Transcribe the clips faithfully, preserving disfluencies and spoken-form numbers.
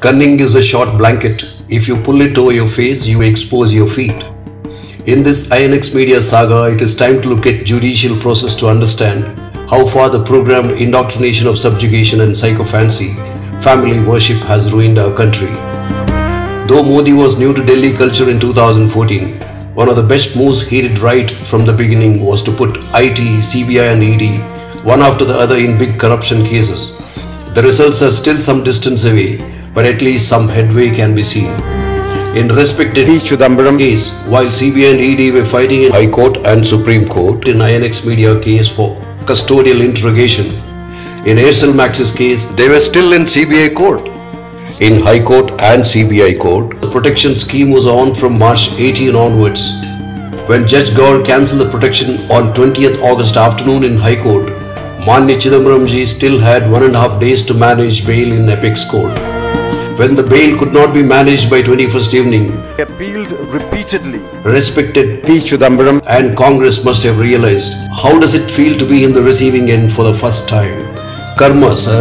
Cunning is a short blanket. If you pull it over your face, you expose your feet. In this I N X media saga, it is time to look at judicial process to understand how far the programmed indoctrination of subjugation and psychophancy, family worship has ruined our country. Though Modi was new to Delhi culture in two thousand fourteen, one of the best moves he did right from the beginning was to put I T, C B I and E D one after the other in big corruption cases. The results are still some distance away, but at least some headway can be seen. In respected P. Chidambaram case, while C B I and E D were fighting in High Court and Supreme Court in I N X media case for custodial interrogation, in Aircel Max's case, they were still in C B I court. In High Court and C B I court, the protection scheme was on from March eighteenth onwards. When Judge Gaur cancelled the protection on twentieth August afternoon in High Court, Manya Chidambaram ji still had one and a half days to manage bail in apex court. When the bail could not be managed by twenty-first evening, he appealed repeatedly. Respected P. Chidambaram and Congress must have realized how does it feel to be in the receiving end for the first time. Karma, sir.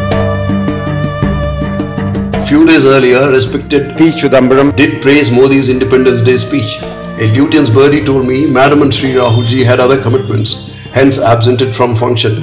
Few days earlier, respected P. Chidambaram did praise Modi's Independence Day speech. A lutein's birdie told me Madam and Sri Rahul ji had other commitments, hence absented from function.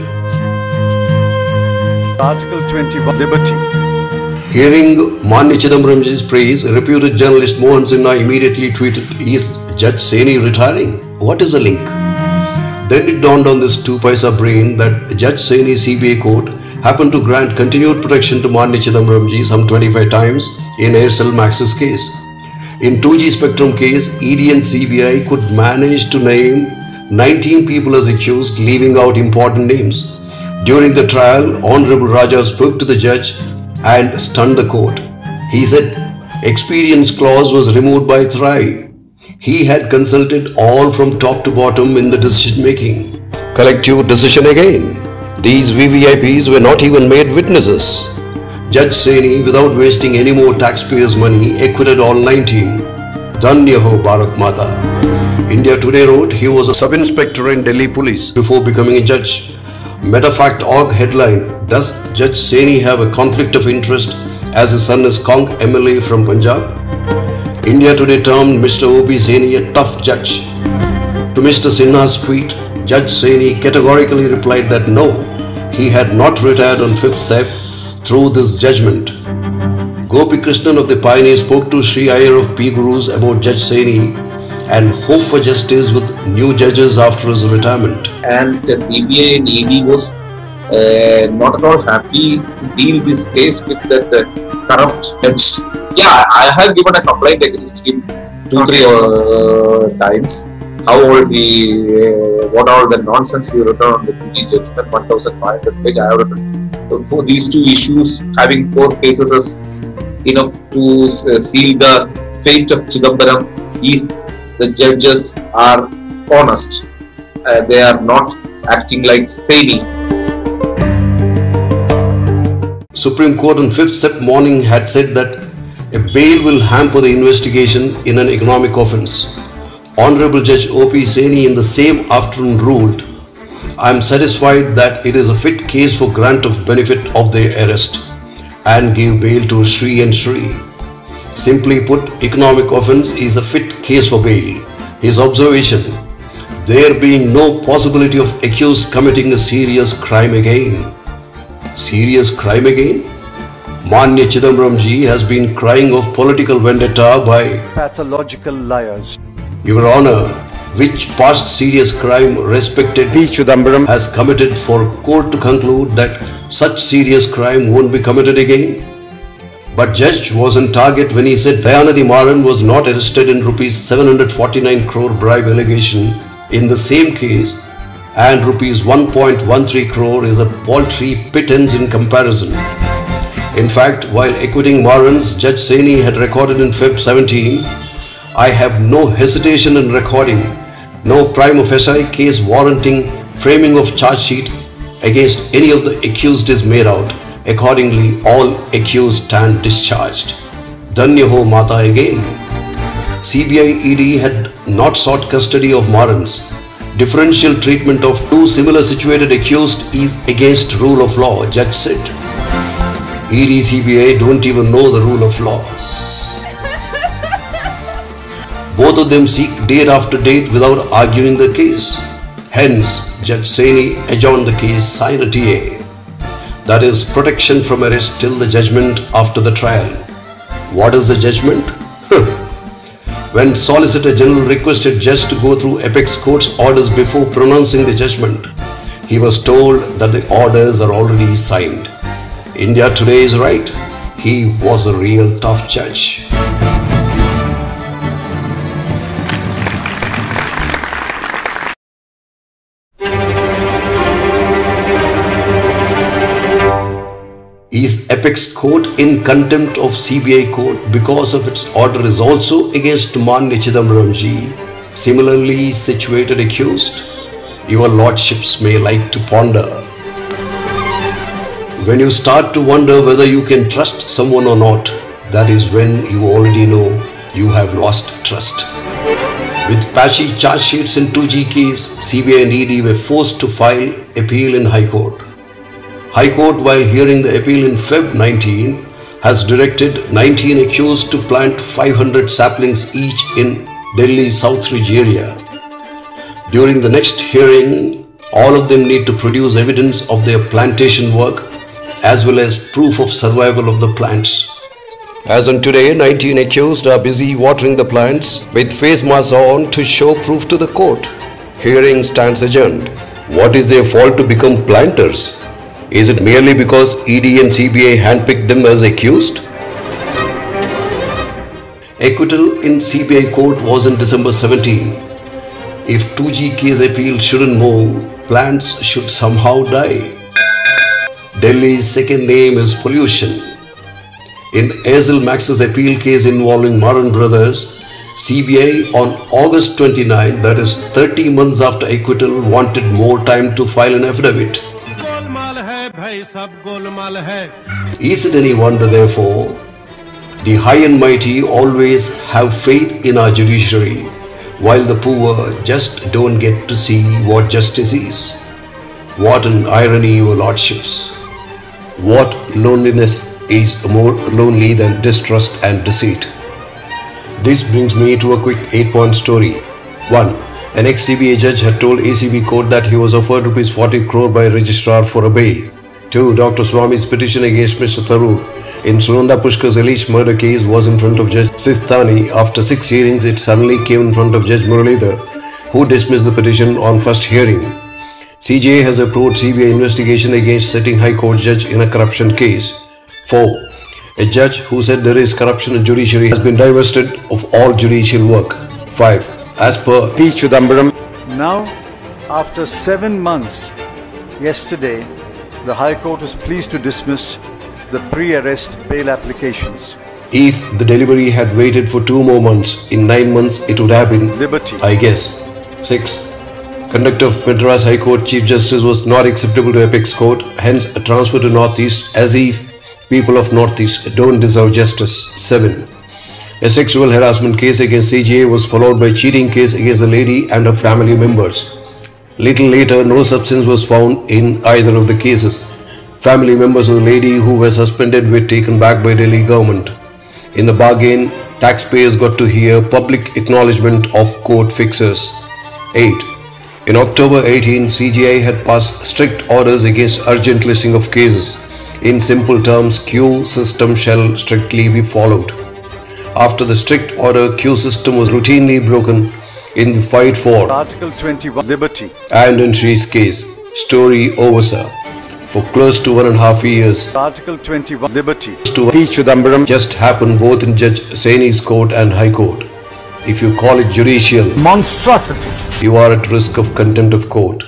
Article twenty-one, Liberty. Hearing Manya Chidambaram ji's praise, reputed journalist Mohan Sinha immediately tweeted, "Is Judge Saini retiring? What is the link?" Then it dawned on this two-paisa brain that Judge Saini C B I court happened to grant continued protection to Manya Chidambaram ji some twenty-five times in Aircel Max's case. In two G Spectrum case, E D and C B I could manage to name nineteen people as accused, leaving out important names. During the trial, Honorable Raja spoke to the judge and stunned the court. He said, experience clause was removed by Thrai. He had consulted all from top to bottom in the decision making. Collective decision again. These V V I Ps were not even made witnesses. Judge Saini, without wasting any more taxpayers' money, acquitted all nineteen. Dhanya ho Bharat Mata. India Today wrote he was a sub-inspector in Delhi Police before becoming a judge. Metafact dot org headline, does Judge Saini have a conflict of interest as his son is Conk M L A from Punjab? India Today termed Mister O P Saini a tough judge. To Mister Sinha's tweet, Judge Saini categorically replied that no, he had not retired on fifth September through this judgment. Gopi Krishnan of the Pioneer spoke to Sri Iyer of P Gurus about Judge Saini and hope for justice with new judges after his retirement. And the C B I and E D was uh, not at all happy to deal this case with that uh, corrupt judge. Yeah, I have given a complaint against him two, three uh, times. How old he, uh, what all the nonsense he wrote on the two G judgment, one thousand five hundred page. I have written for these two issues, having four cases as enough to uh, seal the fate of Chidambaram if the judges are honest. Uh, they are not acting like Saini. Supreme Court on fifth September morning had said that a bail will hamper the investigation in an economic offence. Honorable Judge O P Saini in the same afternoon ruled, I am satisfied that it is a fit case for grant of benefit of their arrest and gave bail to Sri and Sri. Simply put, economic offence is a fit case for bail. His observation, there being no possibility of accused committing a serious crime again. Serious crime again? Manya Chidambaram ji has been crying of political vendetta by pathological liars. Your Honor, which past serious crime respected P. Chidambaram has committed for court to conclude that such serious crime won't be committed again? But Judge was on target when he said Dayanidhi Maran was not arrested in rupees seven hundred forty-nine crore bribe allegation in the same case, and rupees one point one three crore is a paltry pittance in comparison. In fact, while acquitting Marans, Judge Saini had recorded in February seventeenth, I have no hesitation in recording, no prima facie case warranting framing of charge sheet against any of the accused is made out. Accordingly, all accused stand discharged. Dhanya ho Mata again. C B I E D had not sought custody of Marans. Differential treatment of two similar situated accused is against rule of law, Judge said. E D, C B I don't even know the rule of law. Both of them seek date after date without arguing the case. Hence, Judge Saini adjourned the case sine die. That is, protection from arrest till the judgment after the trial. What is the judgment? When Solicitor General requested Judge to go through Apex Court's orders before pronouncing the judgment, he was told that the orders are already signed. India today is right. He was a real tough judge. Is Apex Court in contempt of C B I Court because of its order is also against Manya Chidambaram ji, similarly situated accused? Your lordships may like to ponder. When you start to wonder whether you can trust someone or not, that is when you already know you have lost trust. With patchy charge sheets in two G case, C B I and E D were forced to file appeal in High Court. High Court, while hearing the appeal in February nineteenth, has directed nineteen accused to plant five hundred saplings each in Delhi's South Ridge area. During the next hearing, all of them need to produce evidence of their plantation work as well as proof of survival of the plants. As on today, nineteen accused are busy watering the plants with face masks on to show proof to the court. Hearing stands adjourned. What is their fault to become planters? Is it merely because E D and C B I handpicked them as accused? Acquittal in C B I court was on December seventeenth. If two G case appeal shouldn't move, plants should somehow die. Delhi's second name is pollution. In Azel Max's appeal case involving Maran brothers, C B I on August twenty-ninth, that is thirty months after acquittal, wanted more time to file an affidavit. Is it any wonder, therefore, the high and mighty always have faith in our judiciary, while the poor just don't get to see what justice is? What an irony, your lordships! What loneliness is more lonely than distrust and deceit? This brings me to a quick eight-point story. one. An ex-C B I judge had told A C B court that he was offered rupees forty crore by a registrar for a bail. two. Doctor Swami's petition against Mister Tharoor in Sunanda Pushkar's alleged murder case was in front of Judge Sistani. After six hearings, it suddenly came in front of Judge Muralidhar, who dismissed the petition on first hearing. C J A has approved C B I investigation against sitting High Court judge in a corruption case. four. A judge who said there is corruption in judiciary has been divested of all judicial work. five. As per P. Chidambaram. Now, after seven months, yesterday, the High Court was pleased to dismiss the pre-arrest bail applications. If the delivery had waited for two more months, in nine months it would have been liberty, I guess. six. Conduct of Madras High Court Chief Justice was not acceptable to Apex Court, hence a transfer to Northeast, as if people of Northeast don't deserve justice. seven. A sexual harassment case against C J A was followed by a cheating case against the lady and her family members. Little later, no substance was found in either of the cases. Family members of the lady who were suspended were taken back by Delhi government. In the bargain, taxpayers got to hear public acknowledgement of court fixers. eight. In October eighteenth, C J I had passed strict orders against urgent listing of cases. In simple terms, queue system shall strictly be followed. After the strict order, queue system was routinely broken in the fight for Article twenty-one, liberty, and in Shree's case, story over, sir. For close to one and a half years, Article twenty-one, liberty, to P. Chidambaram just happened both in Judge Saini's court and High Court. If you call it judicial monstrosity, you are at risk of contempt of court.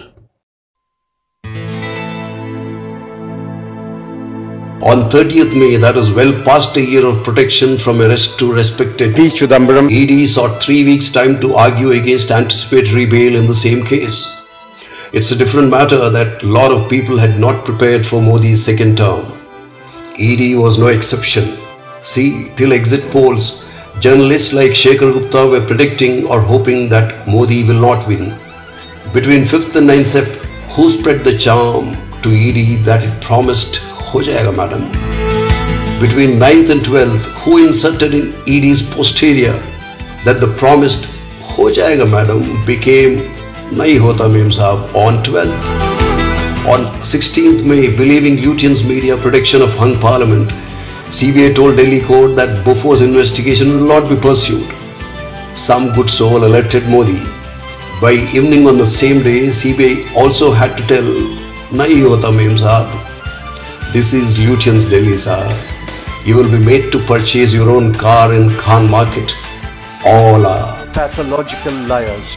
On thirtieth May, that is well past a year of protection from arrest to respected P. Chidambaram, E D sought three weeks' time to argue against anticipatory bail in the same case. It's a different matter that a lot of people had not prepared for Modi's second term. E D was no exception. See, till exit polls, journalists like Shekhar Gupta were predicting or hoping that Modi will not win. Between fifth and ninth September, who spread the charm to E D that it promised हो जाएगा madam. between ninth and twelfth, who inserted in E D's posterior that the promised "ho jayega madam" became "nahi hota mem sahab" on twelfth. On sixteenth May, believing Lutyens' media prediction of hung parliament, C B I told Delhi court that Bofo's investigation will not be pursued. Some good soul alerted Modi. By evening on the same day, C B I also had to tell "nahi hota mem sahab." This is Lutyens' Delhi, sir. You will be made to purchase your own car in Khan Market. All are pathological liars.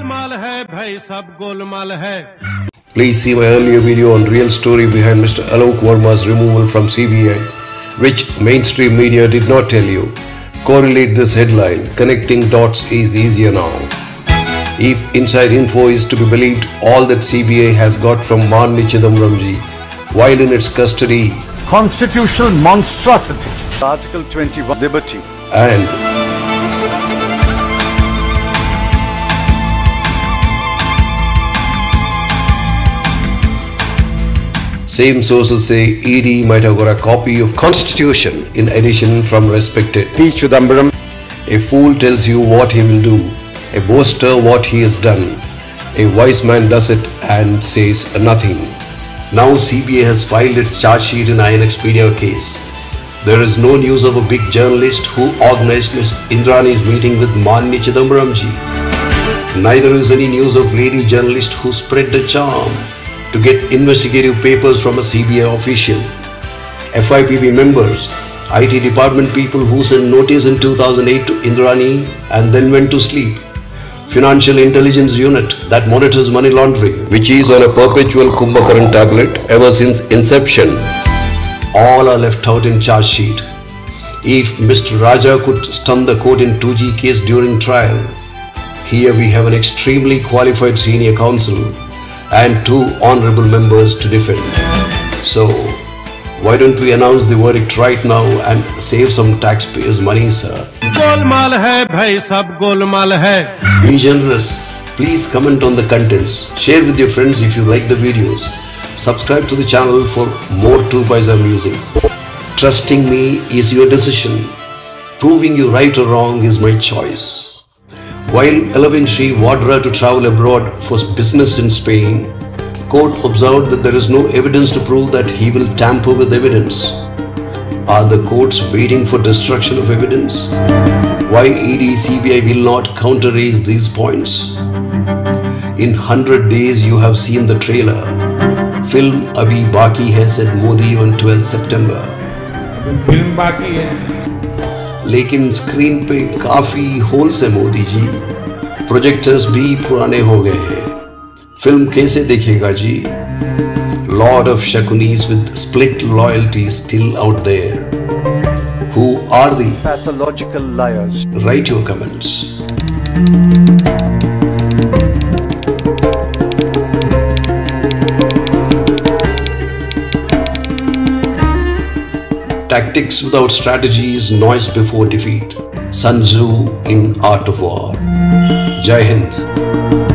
Please see my earlier video on real story behind Mister Alok Verma's removal from C B I, which mainstream media did not tell you. Correlate this headline. Connecting dots is easier now. If inside info is to be believed, all that C B I has got from Manni Chidambaramji while in its custody, constitutional monstrosity, Article twenty-one, liberty, and same sources say E D might have got a copy of Constitution in addition from respected P. Chidambaram. A fool tells you what he will do, a boaster what he has done. A wise man does it and says nothing. Now C B I has filed its charge sheet in I N X Media case. There is no news of a big journalist who organized Miss Indrani's meeting with Manni Chidambaramji. Neither is any news of lady journalist who spread the charm to get investigative papers from a C B I official. F I P B members, I T department people who sent notice in two thousand eight to Indrani and then went to sleep. Financial Intelligence Unit that monitors money laundering, which is on a perpetual Kumbhakaran tablet ever since inception. All are left out in charge sheet. If Mister Raja could stun the court in two G case during trial, here we have an extremely qualified senior counsel and two honorable members to defend. So, why don't we announce the verdict right now and save some taxpayers' money, sir? गोलमाल है भाई, सब गोलमाल है. Be generous. Please comment on the contents. Share with your friends if you like the videos. Subscribe to the channel for more two paisa musings. Trusting me is your decision. Proving you right or wrong is my choice. While allowing Sri Vadra to travel abroad for business in Spain, court observed that there is no evidence to prove that he will tamper with evidence. Are the courts waiting for destruction of evidence? Why E D C B I will not counter-raise these points? In one hundred days you have seen the trailer. Film Abhi Baki hai, said Modi on twelfth September. Film बाकी है. लेकिन screen पे काफी holes है Modi ji. Projectors भी पुराने हो गए हैं. फिल्म कैसे देखेगा जी? Lot of shakunis with split loyalties still out there. Who are the pathological liars? Write your comments. Tactics without strategies, noise before defeat. Sun Tzu in Art of War. Jai Hind.